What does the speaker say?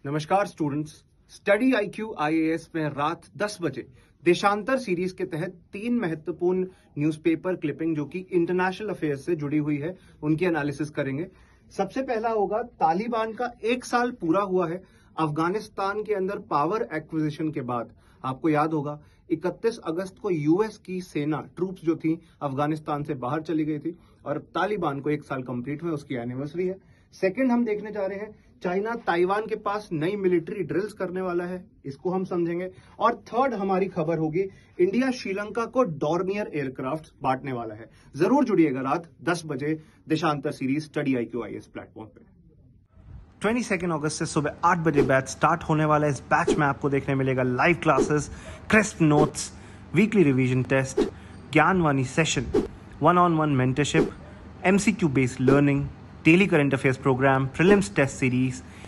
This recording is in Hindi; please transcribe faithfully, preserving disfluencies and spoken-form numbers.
नमस्कार स्टूडेंट्स, स्टडी आईक्यू आईएएस में रात दस बजे देशांतर सीरीज के तहत तीन महत्वपूर्ण न्यूज़पेपर क्लिपिंग जो कि इंटरनेशनल अफेयर्स से जुड़ी हुई है उनकी एनालिसिस करेंगे। सबसे पहला होगा, तालिबान का एक साल पूरा हुआ है अफगानिस्तान के अंदर पावर एक्विजिशन के बाद। आपको याद होगा इकतीस अगस्त को यूएस की सेना ट्रूप्स जो थी अफगानिस्तान से बाहर चली गई थी और तालिबान को एक साल कंप्लीट हुआ, उसकी एनिवर्सरी है। सेकंड हम देखने जा रहे हैं, चाइना ताइवान के पास नई मिलिट्री ड्रिल्स करने वाला है, इसको हम समझेंगे। और थर्ड हमारी खबर होगी, इंडिया श्रीलंका को डॉर्नियर एयरक्राफ्ट बांटने वाला है। जरूर जुड़िएगा रात दस बजे देशांतर series study IQ IAS platform पे। बाईस अगस्त से सुबह आठ बजे बैच स्टार्ट होने वाला है। इस बैच में आपको देखने मिलेगा live classes, crisp notes, weekly revision test, Gyanvani session, one on one mentorship, MCQ based learning, daily current affairs programme, prelims test series,